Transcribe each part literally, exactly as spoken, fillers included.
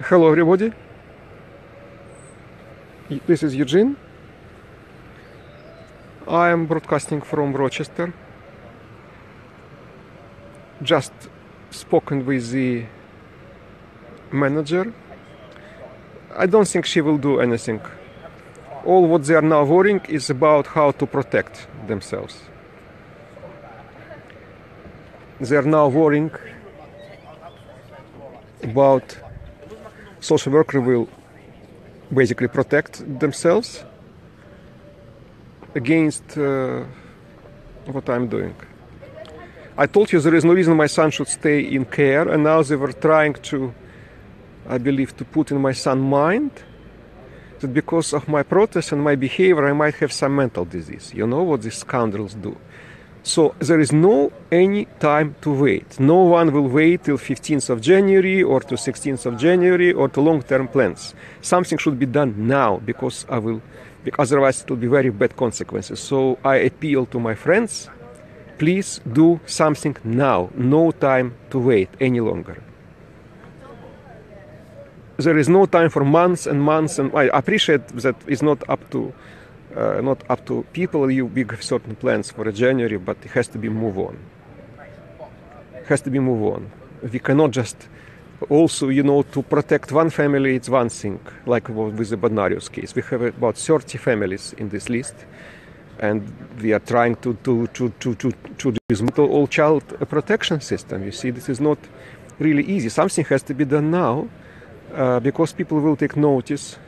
Hello everybody. This is Eugene. I am broadcasting from Rochester. Just spoken with the manager. I don't think she will do anything. All what they are now worrying is about how to protect themselves. They are now worrying about social worker will basically protect themselves against uh, what I'm doing. I told you there is no reason my son should stay in care, and now they were trying to, I believe, to put in my son's mind that because of my protest and my behavior I might have some mental disease. You know what these scoundrels do. So there is no any time to wait. No one will wait till fifteenth of January or to sixteenth of January or to long-term plans. Something should be done now, because I will, because otherwise it will be very bad consequences. So I appeal to my friends, please do something now. No time to wait any longer. There is no time for months and months, and I appreciate that it's not up to Uh, not up to people. You we have certain plans for a January, but it has to be move on. It has to be move on. We cannot just also, you know, to protect one family, it's one thing, like with the Badnarius case. We have about thirty families in this list, and we are trying to to to to to, to dismantle all child protection system. You see, this is not really easy. Something has to be done now, uh, because people will take notice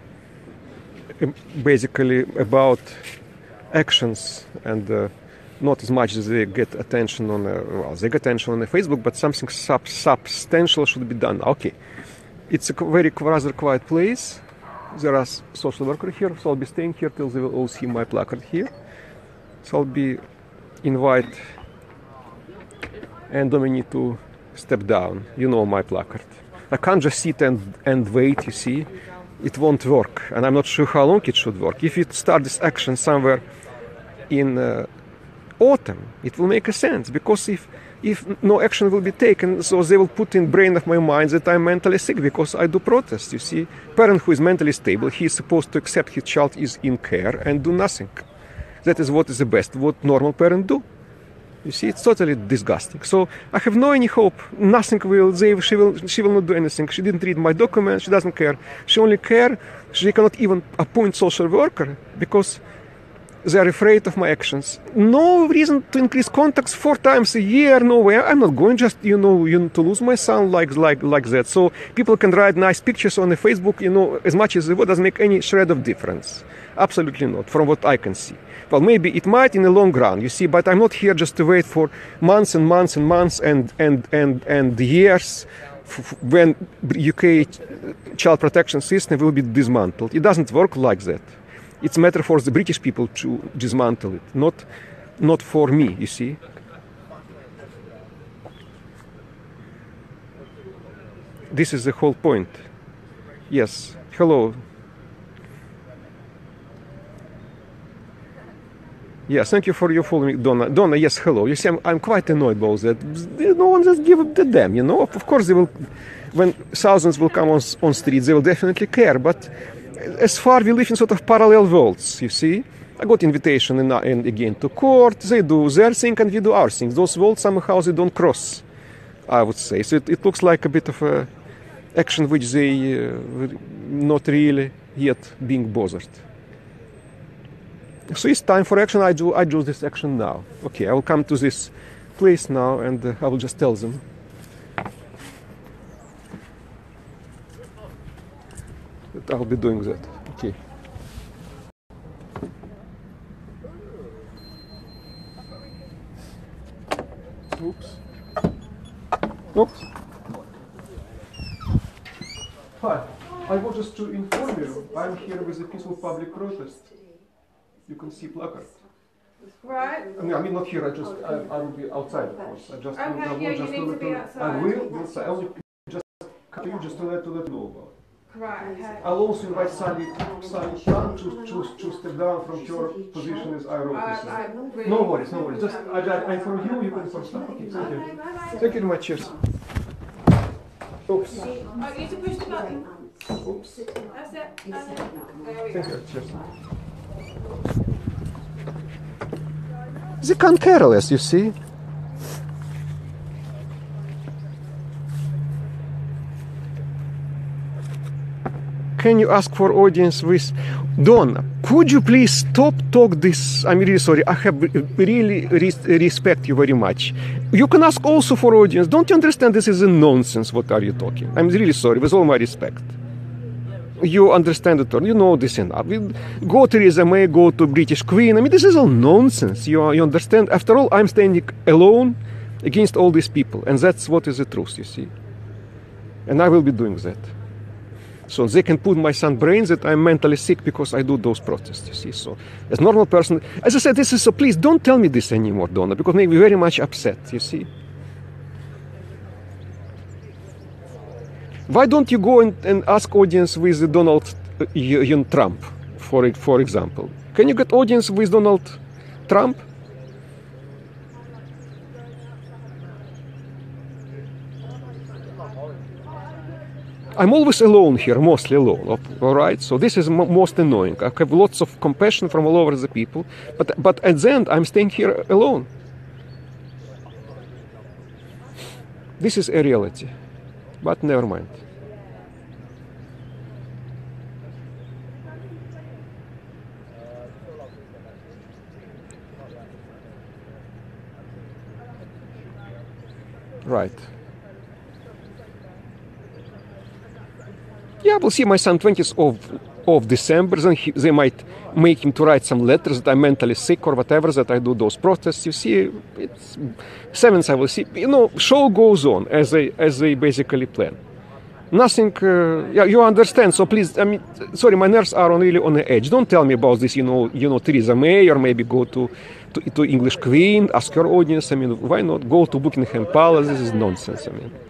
basically about actions, and uh, not as much as they get attention on uh, well, they get attention on the Facebook, but something sub substantial should be done. Okay, it's a very rather quiet place. There are social workers here, so I'll be staying here till they will all see my placard here. So I'll be invite and Dominique to step down. You know my placard. I can't just sit and and wait. You see. It won't work, and I'm not sure how long it should work. If you start this action somewhere in uh, autumn, it will make a sense, because if if no action will be taken, so they will put in brain of my mind that I'm mentally sick because I do protest. You see, parent who is mentally stable, he is supposed to accept his child is in care and do nothing. That is what is the best, what normal parent do. You see, it's totally disgusting. So I have no any hope. Nothing will. They, she will. She will not do anything. She didn't read my documents. She doesn't care. She only care. She cannot even appoint social worker because they are afraid of my actions. No reason to increase contacts four times a year. No way. I'm not going just you know you know, to lose my son like like like that. So people can write nice pictures on the Facebook. You know, as much as they would, doesn't make any shred of difference. Absolutely not, from what I can see. Well, maybe it might in the long run, you see, but I'm not here just to wait for months and months and months and, and, and, and years when U K child protection system will be dismantled. It doesn't work like that. It's a matter for the British people to dismantle it, not, not for me, you see. This is the whole point. Yes, hello. Yes, thank you for your following, Donna. Donna, yes, hello. You see, I'm, I'm quite annoyed about that. No one just give a damn, you know. Of course, they will, when thousands will come on on streets, they will definitely care. But as far we live in sort of parallel worlds, you see. I got invitation in, in again to court. They do their thing and we do our things. Those worlds somehow they don't cross, I would say. So it, it looks like a bit of a action which they uh, not really yet being bothered. So it's time for action. I do I do this action now. Okay, I will come to this place now, and uh, I will just tell them. That I'll be doing that. Okay. Oops. Oops. Hi. I want just to inform you. I'm here with a peaceful public protest. You can see placard. Right. I mean, I mean not here. I just I, I will be outside, of course. I just okay, will, I will yeah, just you need to be outside. I will be outside. I will just come to you just to let to let you know about it. Right. Okay. I'll also invite Sally, Sally Chan to, to, to step down from your position as I wrote this. I, I really No worries, no worries. Just I, I inform you. You can inform staff. Okay, thank you. Okay, bye bye. Thank you very much. Cheers. Oops. Oh, you need to push the button. Oops. That's it. That's it. There we Thank go. you. Cheers. They can't care less, you see. Can you ask for audience with Donna? Could you please stop talk this? I'm really sorry. I have really res- respect you very much. You can ask also for audience. Don't you understand this is a nonsense? What are you talking? I'm really sorry. With all my respect. You understand it, or you know this enough. Go to Theresa May, go to British Queen. I mean, this is all nonsense. You, you understand? After all, I'm standing alone against all these people, and that's what is the truth, you see. And I will be doing that. So they can put my son brains that I'm mentally sick because I do those protests, you see. So as a normal person, as I said, this is so please don't tell me this anymore, Donna, because it makes me very much upset, you see. Why don't you go and, and ask audience with Donald uh, Trump, for, for example? Can you get audience with Donald Trump? I'm always alone here, mostly alone, all right? So this is m- most annoying. I have lots of compassion from all over the people, but, but at the end, I'm staying here alone. This is a reality, but never mind. Right. Yeah, we'll see my son twentieth of, of December, then he, they might make him to write some letters that I'm mentally sick or whatever, that I do those protests. You see, it's seventh I will see. You know, show goes on as they, as they basically plan. Nothing, uh, yeah, you understand, so please, I mean, sorry, my nerves are on, really on the edge. Don't tell me about this, you know, you know, Theresa May, or maybe go to, to, to English Queen, ask your audience. I mean, why not go to Buckingham Palace? This is nonsense, I mean.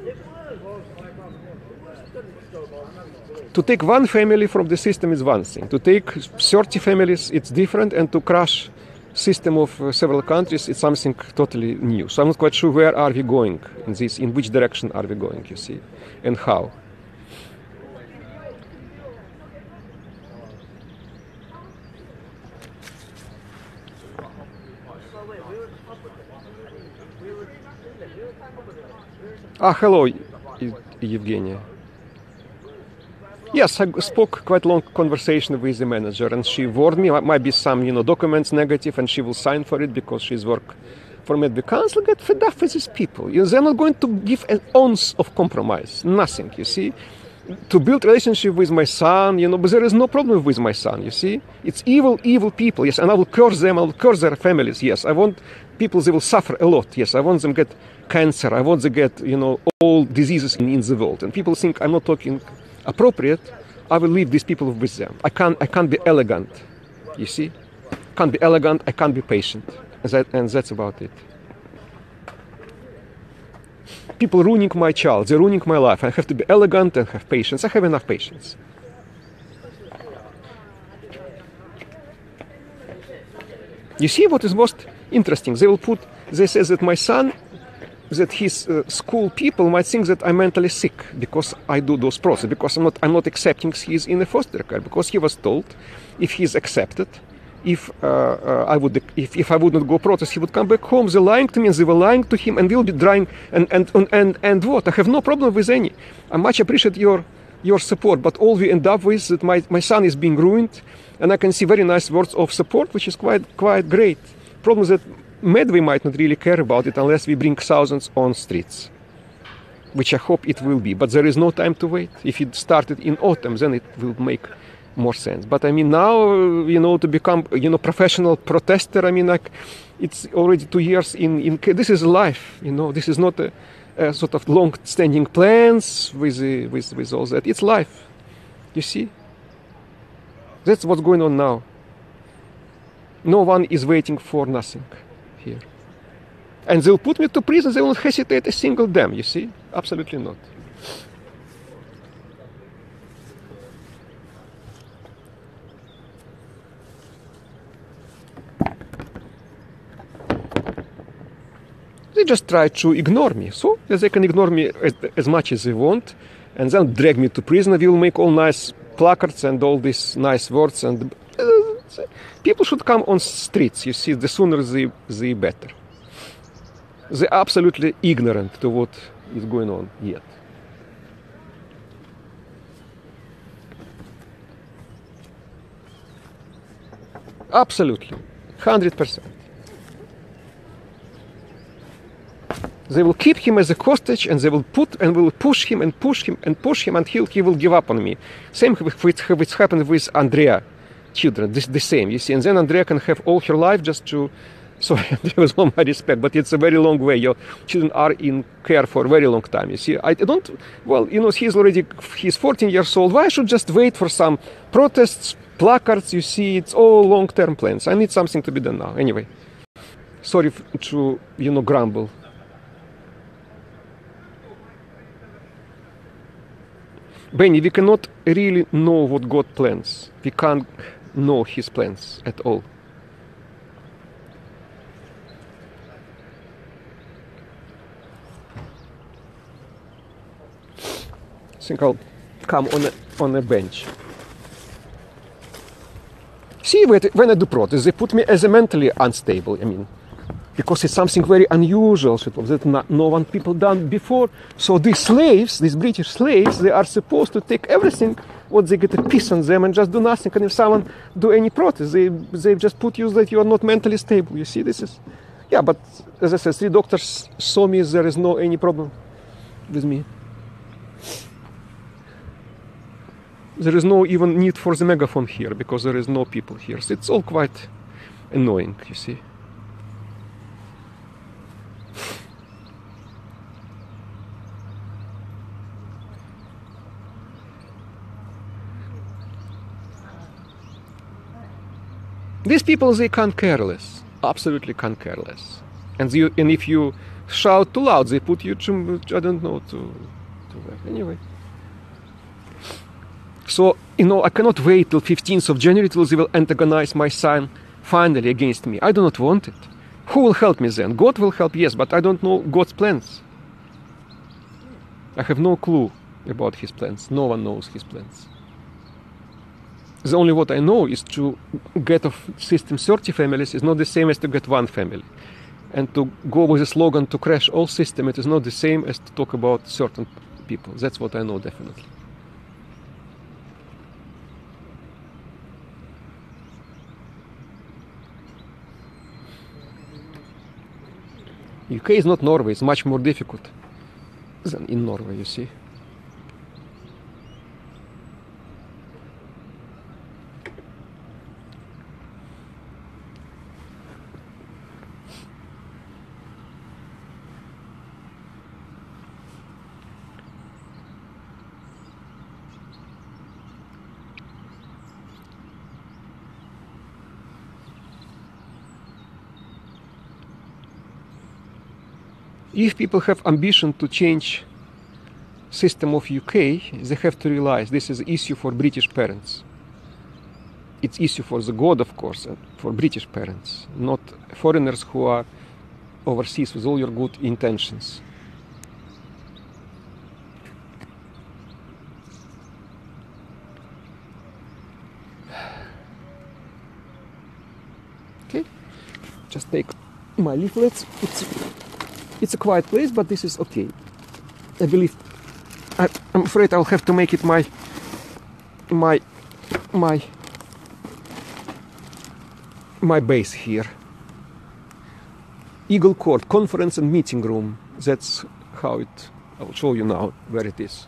To take one family from the system is one thing. To take thirty families, it's different. And to crush system of uh, several countries, it's something totally new. So I'm not quite sure where are we going in this, in which direction are we going, you see, and how. Ah, hello, Evgenia. Yes, I spoke quite long conversation with the manager, and she warned me might be some, you know, documents negative, and she will sign for it because she's work for me. The council get fed up with these people. You know, they're not going to give an ounce of compromise, nothing. You see, to build relationship with my son, you know, but there is no problem with my son. You see, it's evil, evil people. Yes, and I will curse them. I will curse their families. Yes, I want people they will suffer a lot. Yes, I want them get cancer. I want them get, you know, all diseases in, in the world. And people think I'm not talking appropriate. I will leave these people with them. I can't. I can't be elegant. You see, can't be elegant. I can't be patient, and, that, and that's about it. People ruining my child. They're ruining my life. I have to be elegant and have patience. I have enough patience. You see what is most interesting? They will put. They say that my son. That his uh, school people might think that I'm mentally sick because I do those processes, because I'm not, I'm not accepting he's in a foster care, because he was told if he's accepted, if uh, uh, I would, if, if I would not go protest, he would come back home. They're lying to me, and they were lying to him, and we'll be trying, and and and and, and what? I have no problem with any. I much appreciate your your support, but all we end up with is that my my son is being ruined, and I can see very nice words of support, which is quite quite great. Problem is that Medway might not really care about it unless we bring thousands on streets, which I hope it will be. But there is no time to wait. If it started in autumn, then it will make more sense. But I mean, now, you know, to become, you know, professional protester, I mean, like, it's already two years in, in this is life, you know, this is not a, a sort of long-standing plans with, uh, with, with all that. It's life, you see. That's what's going on now. No one is waiting for nothing here. And they'll put me to prison, they won't hesitate a single damn, you see? Absolutely not. they just try to ignore me. So they can ignore me as, as much as they want, and then drag me to prison. We will make all nice placards and all these nice words. And uh, people should come on streets. You see, the sooner the, the better. They're absolutely ignorant to what is going on yet. Absolutely, one hundred percent. They will keep him as a hostage, and they will put and will push him and push him and push him until he will give up on me. Same with which happened with Andrea children. This the same, you see. And then Andrea can have all her life just to. Sorry, with all my respect, but it's a very long way. Your children are in care for a very long time. You see, I don't. Well, you know, he's already he's fourteen years old. Why should just wait for some protests, placards? You see, it's all long-term plans. I need something to be done now. Anyway, sorry to you know grumble. Benny, we cannot really know what God plans. We can't know His plans at all. I think I'll come on a, on a bench. See, when I do protest, they put me as a mentally unstable. I mean, because it's something very unusual that not, no one people done before. So these slaves, these British slaves, they are supposed to take everything what they get a piece on them and just do nothing. And if someone do any protest, they they just put you that you are not mentally stable. You see, this is, yeah. But as I said, three doctors saw me. There is no any problem with me. There is no even need for the megaphone here because there is no people here. So it's all quite annoying, you see. These people, they can't care less. Absolutely can't care less. And, you, and if you shout too loud, they put you to, I don't know, to, to anyway. So, you know, I cannot wait till fifteenth of January till they will antagonize my son finally against me. I do not want it. Who will help me then? God will help, yes, but I don't know God's plans. I have no clue about His plans. No one knows His plans. The only what I know is to get of system thirty families is not the same as to get one family. And to go with a slogan to crash all system, it is not the same as to talk about certain people. That's what I know definitely. U K is not Norway, it's much more difficult than in Norway, you see. If people have ambition to change system of U K, they have to realize this is an issue for British parents. It's issue for the God, of course, and for British parents, not foreigners who are overseas with all your good intentions. Okay, just take my leaflets. It's It's a quiet place, but this is okay. I believe. I, I'm afraid I'll have to make it my, my, my, my base here. Eagle Court Conference and Meeting Room. That's how it. I'll show you now where it is.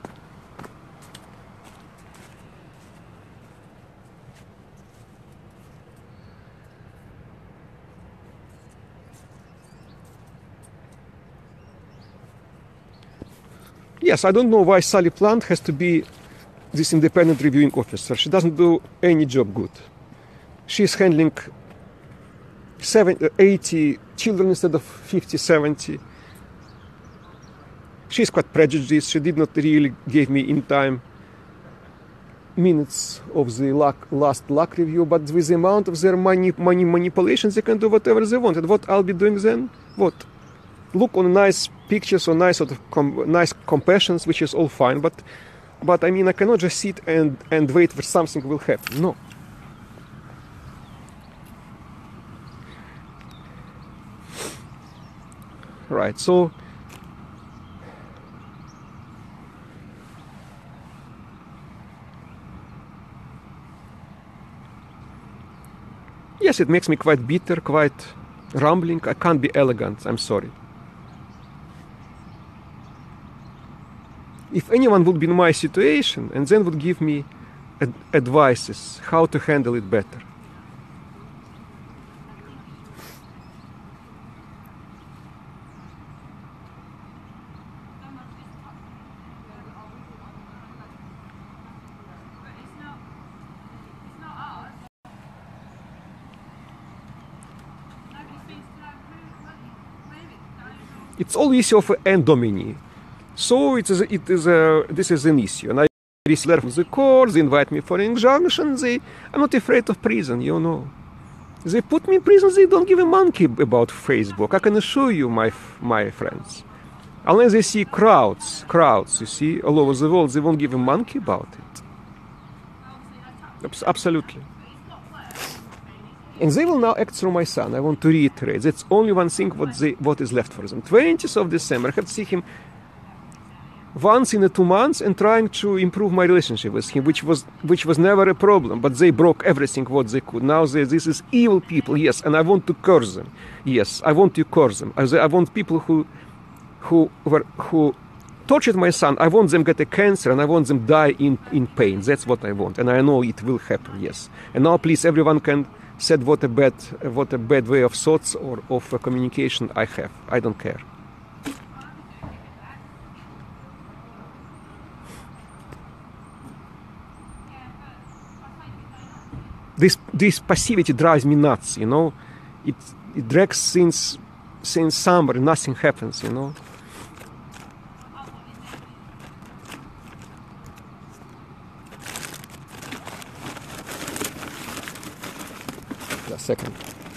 Yes, I don't know why Sally Plant has to be this independent reviewing officer. She doesn't do any job good. She's handling seventy, eighty children instead of fifty, seventy. She's quite prejudiced. She did not really give me in time minutes of the luck, last luck review, but with the amount of their money, money manipulations, they can do whatever they want. And what I'll be doing then? What? look on nice pictures or nice sort of com- nice compassions, which is all fine. But, but I mean, I cannot just sit and, and wait for something will happen. No. Right. So. Yes, it makes me quite bitter, quite rambling. I can't be elegant, I'm sorry. If anyone would be in my situation and then would give me ad- advices how to handle it better. It's all issue of n domini. So it is, it is a, this is an issue. And I receive letter from the court, they invite me for an injunction. They, I'm not afraid of prison, you know. They put me in prison, they don't give a monkey about Facebook. I can assure you, my, my friends. Unless they see crowds, crowds, you see, all over the world, they won't give a monkey about it. Absolutely. And they will now act through my son. I want to reiterate. That's only one thing what, they, what is left for them. twentieth of December, I have to see him once in a two months and trying to improve my relationship with him, which was which was never a problem. But they broke everything what they could. Now they, this is evil people, yes, and I want to curse them. Yes, I want to curse them. I, I want people who who were who tortured my son. I want them get a cancer and I want them die in, in pain. That's what I want. And I know it will happen, yes. And now please everyone can said what a bad what a bad way of thoughts or of uh, communication I have. I don't care. This this passivity drives me nuts, you know. It it drags since since summer, nothing happens, you know. A second.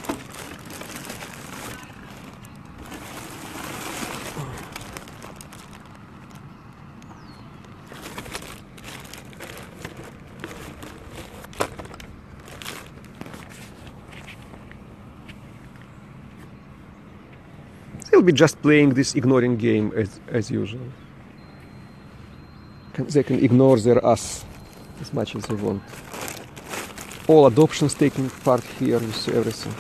They'll be just playing this ignoring game as as usual. They can ignore their ass as much as they want. All adoptions taking part here, you see everything.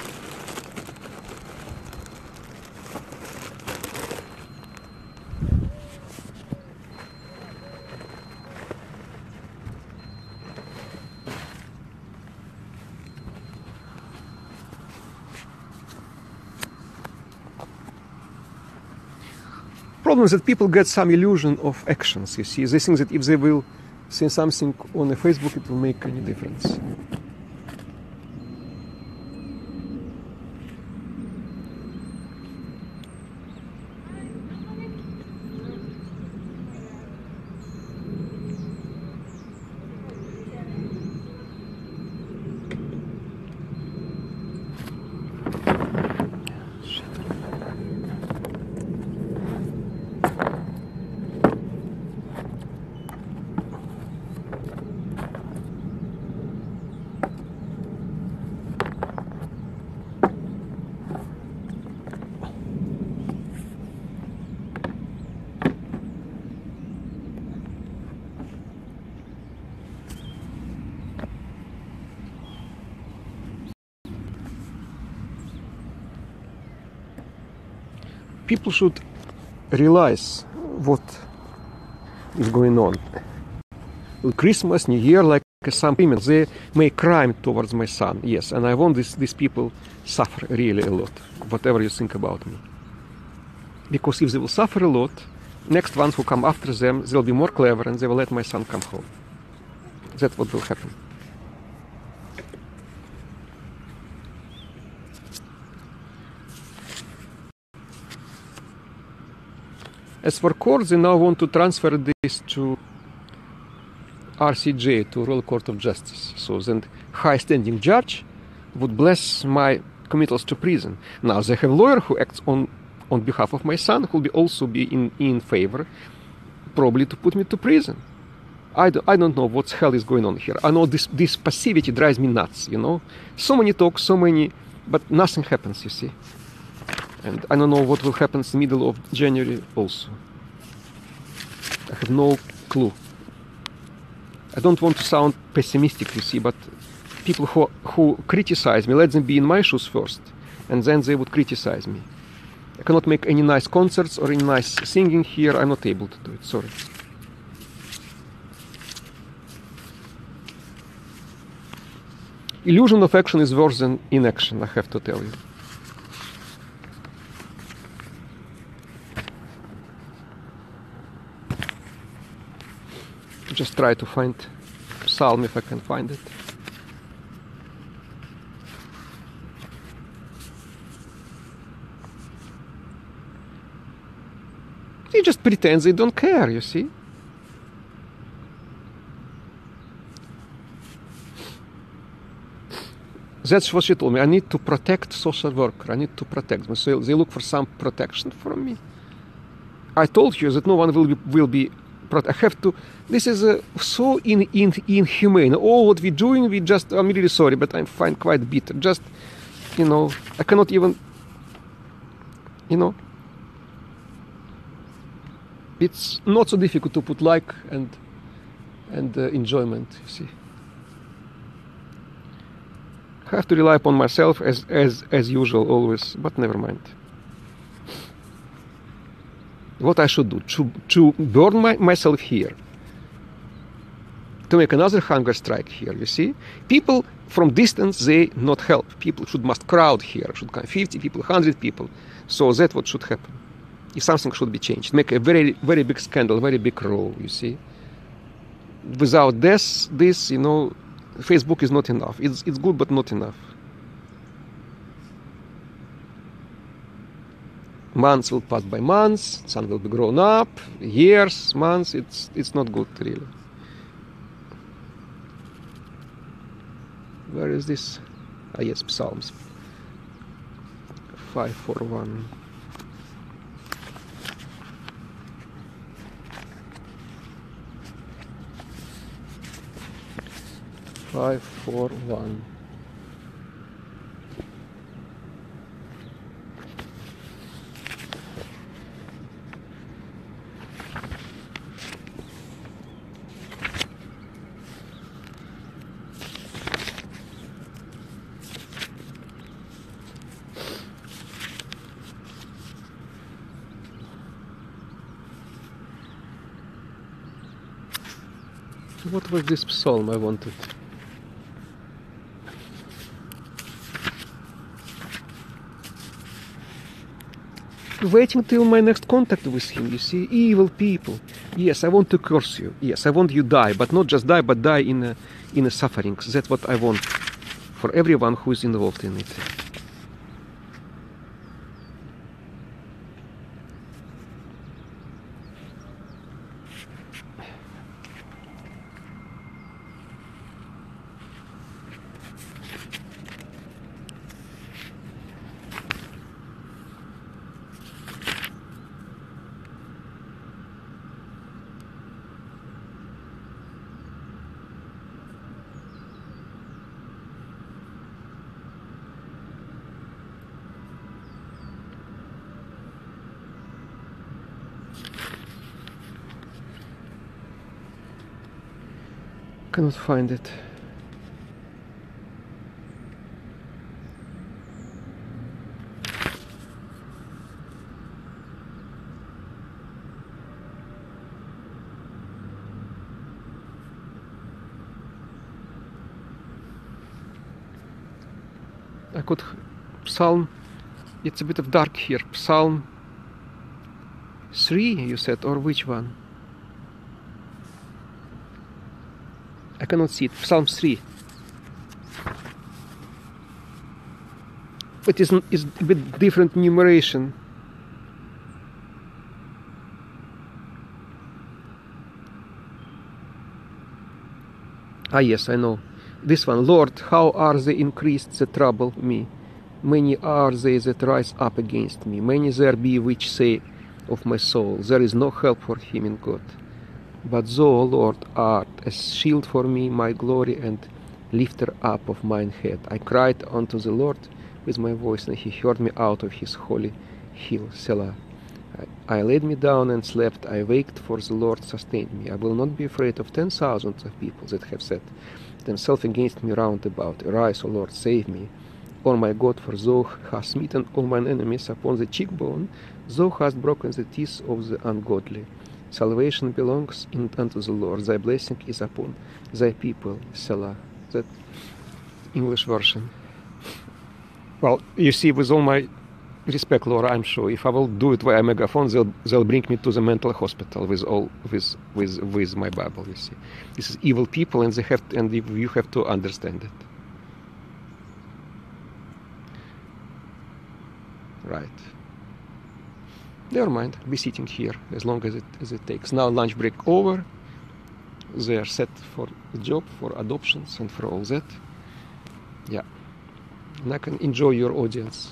Problem is that people get some illusion of actions, you see. They think that if they will say something on a Facebook, it will make any difference. People should realize what is going on. Christmas, New Year, like some women, they make crime towards my son, yes, and I want this, these people suffer really a lot, whatever you think about me. Because if they will suffer a lot, next ones who come after them, they'll be more clever and they will let my son come home. That's what will happen. As for courts, they now want to transfer this to R C J, to Royal Court of Justice. So then high-standing judge would bless my committals to prison. Now they have a lawyer who acts on on behalf of my son, who will be also be in, in favor, probably to put me to prison. I don't, I don't know what hell is going on here. I know this, this passivity drives me nuts, you know. So many talks, so many, but nothing happens, you see. And I don't know what will happen in the middle of January also. I have no clue. I don't want to sound pessimistic, you see, but people who, who criticize me, let them be in my shoes first, and then they would criticize me. I cannot make any nice concerts or any nice singing here. I'm not able to do it, sorry. Illusion of action is worse than inaction, I have to tell you. Just try to find psalm if I can find it. They just pretend they don't care, you see. That's what she told me. I need to protect social worker. I need to protect them. So they look for some protection from me. I told you that no one will be, will be I have to. This is uh, so in, in, inhumane. All what we're doing, we just. I'm really sorry, but I find quite bitter. Just, you know, I cannot even. You know, it's not so difficult to put like and and uh, enjoyment. You see, I have to rely upon myself as as as usual always. But never mind. What I should do? To, to burn my, myself here. To make another hunger strike here, you see? People from distance, they not help. People should must crowd here. Should come fifty people, one hundred people. So that's what should happen. If something should be changed. Make a very, very big scandal, very big row, you see? Without this, this, you know, Facebook is not enough. It's, it's good, but not enough. Months will pass by months, son will be grown up, years, months, it's it's not good really. Where is this? Ah yes, Psalms. five four one. five four one. What was this psalm I wanted? Waiting till my next contact with him, you see, evil people. Yes, I want to curse you. Yes, I want you die, but not just die, but die in a, in a suffering. That's what I want for everyone who is involved in it. Cannot find it. I could Psalm. It's a bit of dark here. Psalm three, you said, or which one? I cannot see it. Psalm three. It is is a bit different numeration. Ah yes, I know. This one. Lord, how are they increased that trouble me? Many are they that rise up against me. Many there be which say of my soul, there is no help for him in God. But thou, O Lord, art a shield for me, my glory, and lifter up of mine head. I cried unto the Lord with my voice, and he heard me out of his holy hill, Selah. I, I laid me down and slept. I waked, for the Lord sustained me. I will not be afraid of ten thousands of people that have set themselves against me round about. Arise, O Lord, save me. O my God, for thou hast smitten all mine enemies upon the cheekbone. Thou hast broken the teeth of the ungodly. Salvation belongs in, unto the Lord. Thy blessing is upon thy people, Selah. That English version. Well, you see, with all my respect, Laura, I'm sure if I will do it via megaphone, they'll they'll bring me to the mental hospital with all with with with my Bible. You see, this is evil people, and they have to, and you have to understand it. Right. Never mind. I'll be sitting here as long as it as it takes. Now lunch break over. They are set for the job, for adoptions, and for all that. Yeah. And I can enjoy your audience.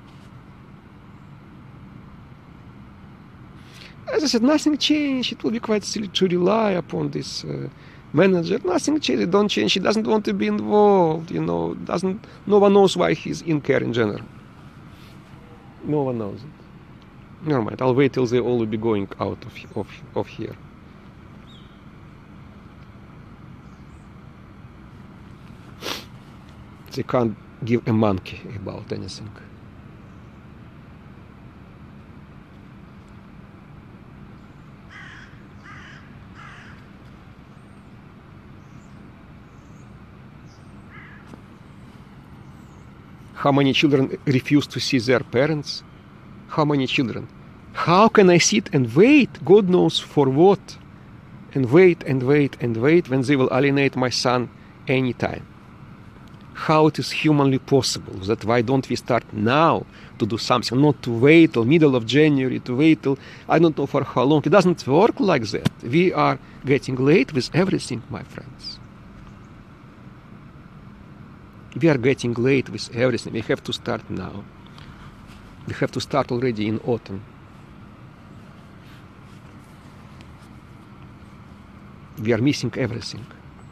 As I said, nothing changed. It will be quite silly to rely upon this uh, manager. Nothing changed. Don't change. He doesn't want to be involved. You know, doesn't. No one knows why he's in care in general. No one knows it. Never mind. I'll wait till they all will be going out of of of here. They can't give a monkey about anything. How many children refuse to see their parents? How many children? How can I sit and wait, God knows for what, and wait and wait and wait when they will alienate my son anytime? How it is humanly possible that why don't we start now to do something, not to wait till middle of January, to wait till I don't know for how long. It doesn't work like that. We are getting late with everything, my friends. We are getting late with everything. We have to start now. We have to start already in autumn. We are missing everything.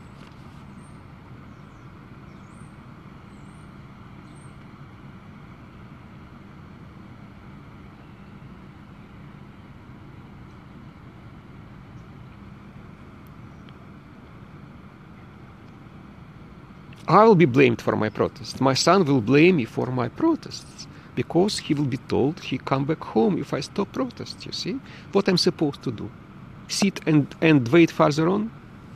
I will be blamed for my protests. My son will blame me for my protests because he will be told he come back home if I stop protests, you see? What I'm supposed to do? Sit and, and wait further on?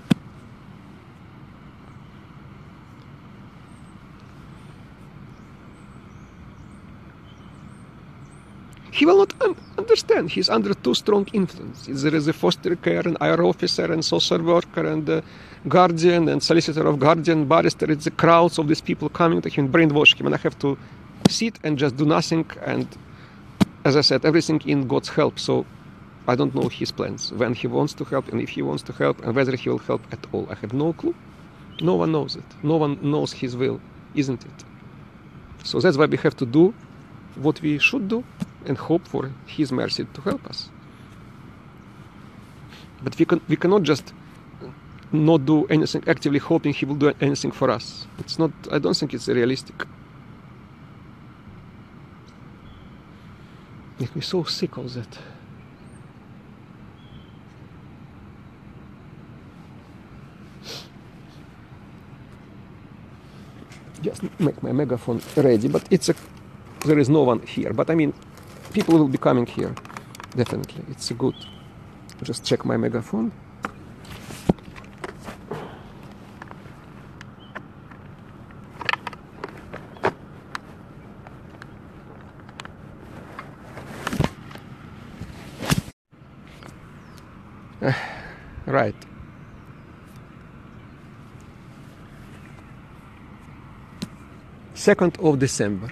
He will not un- understand. He's under too strong influence. There is a foster care, an I R officer, and social worker, and a guardian, and solicitor of guardian, barrister. It's the crowds of these people coming to him, brainwash him, and I have to sit and just do nothing. And as I said, everything in God's help. So I don't know his plans, when he wants to help, and if he wants to help, and whether he will help at all. I have no clue. No one knows it. No one knows his will, isn't it? So that's why we have to do what we should do and hope for his mercy to help us. But we can we cannot just not do anything actively hoping he will do anything for us. It's not, I don't think it's realistic. Makes me so sick of that. Just make my megaphone ready, but it's a there is no one here. But I mean, people will be coming here, definitely. It's a good. Just check my megaphone. Uh, right. second of December.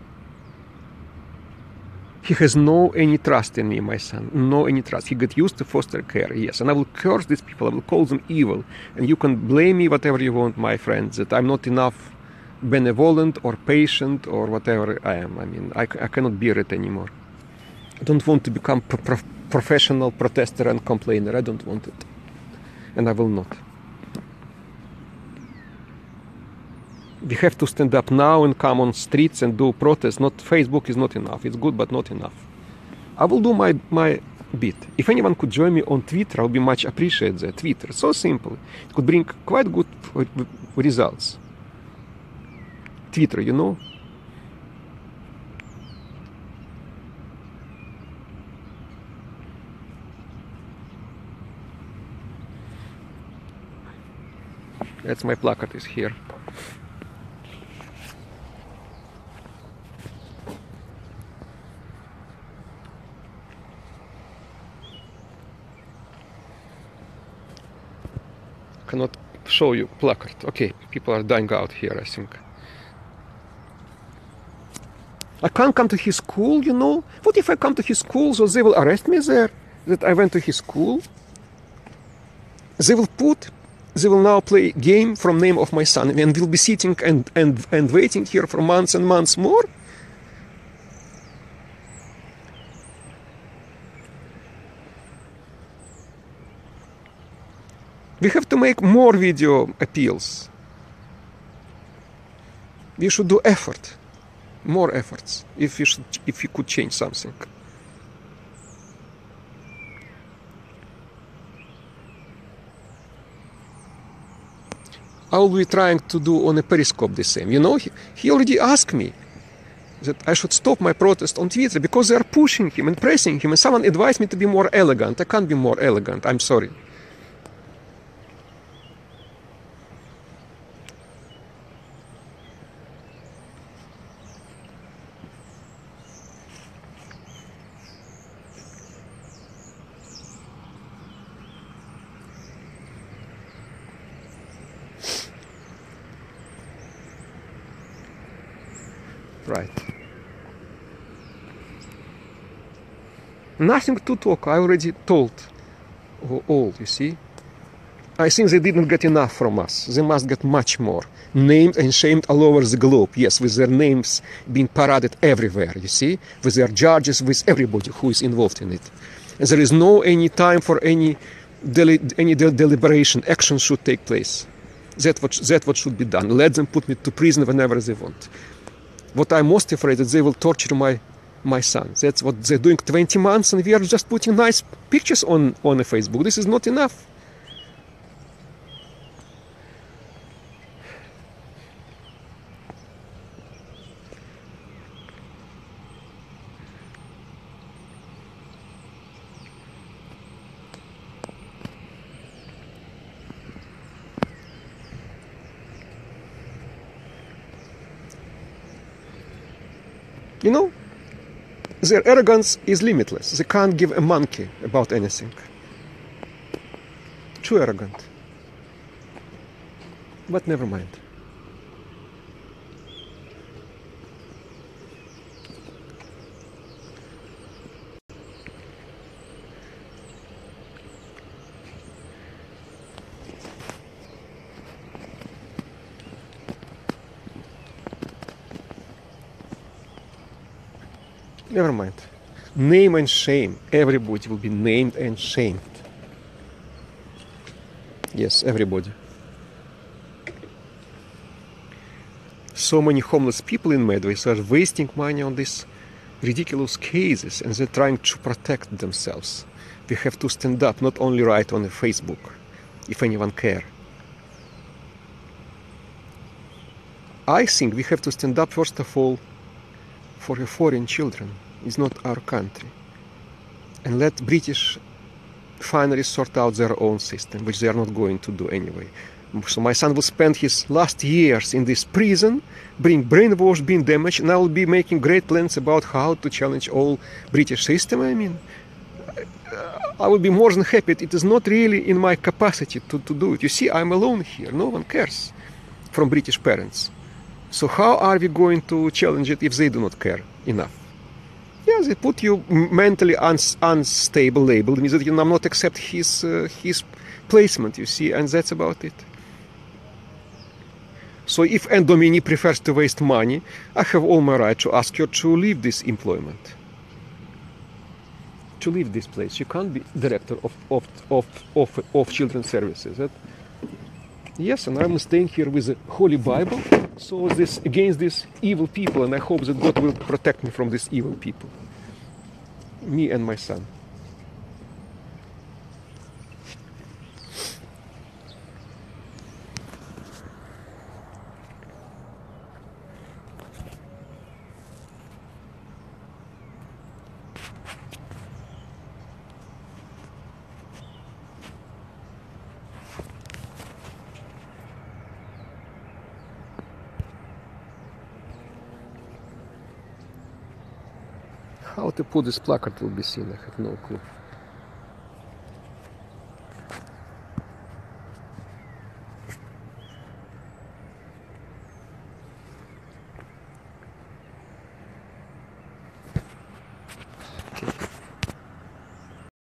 He has no any trust in me, my son. No any trust. He got used to foster care, yes. And I will curse these people. I will call them evil. And you can blame me whatever you want, my friends, that I'm not enough benevolent or patient or whatever I am. I mean, I, I cannot bear it anymore. I don't want to become pro- pro- professional protester and complainer. I don't want it. And I will not. We have to stand up now and come on streets and do protests. Not Facebook is not enough. It's good, but not enough. I will do my, my bit. If anyone could join me on Twitter, I would be much appreciate that. Twitter, so simple. It could bring quite good results. Twitter, you know? That's my placard is here. Cannot show you placard. Okay, people are dying out here, I think. I can't come to his school, you know? What if I come to his school, so they will arrest me there? That I went to his school? They will put, they will now play game from name of my son, and we'll be sitting and, and, and waiting here for months and months more? We have to make more video appeals. We should do effort. More efforts, if you should, if you could change something. I will be trying to do on a Periscope the same. You know, he, he already asked me that I should stop my protest on Twitter because they are pushing him and pressing him, and someone advised me to be more elegant. I can't be more elegant, I'm sorry. Right. Nothing to talk. I already told all, you see. I think they didn't get enough from us. They must get much more. Named and shamed all over the globe. Yes, with their names being paraded everywhere, you see. With their judges, with everybody who is involved in it. And there is no any time for any, deli any del deliberation. Action should take place. That's what, that what should be done. Let them put me to prison whenever they want. What I'm most afraid that they will torture my my son. That's what they're doing twenty months, and we are just putting nice pictures on, on Facebook. This is not enough. You know, their arrogance is limitless. They can't give a monkey about anything. Too arrogant. But never mind. Never mind. Name and shame. Everybody will be named and shamed. Yes, everybody. So many homeless people in Medway are wasting money on these ridiculous cases, and they're trying to protect themselves. We have to stand up, not only write on Facebook, if anyone cares. I think we have to stand up, first of all, for the foreign children. It's not our country. And let British finally sort out their own system, which they are not going to do anyway. So my son will spend his last years in this prison, being brainwashed, being damaged, and I will be making great plans about how to challenge all British system. I mean, I will be more than happy. It is not really in my capacity to, to do it. You see, I'm alone here. No one cares from British parents. So how are we going to challenge it if they do not care enough? Yeah, they put you mentally uns unstable label. It means that you will not accept his, uh, his placement, you see, and that's about it. So if N. Domini prefers to waste money, I have all my right to ask her to leave this employment. To leave this place. You can't be director of, of, of, of, of children's services. That, yes, and I'm staying here with the Holy Bible, so this against these evil people, and I hope that God will protect me from these evil people. Me and my son. How to put this placard will be seen, I have no clue.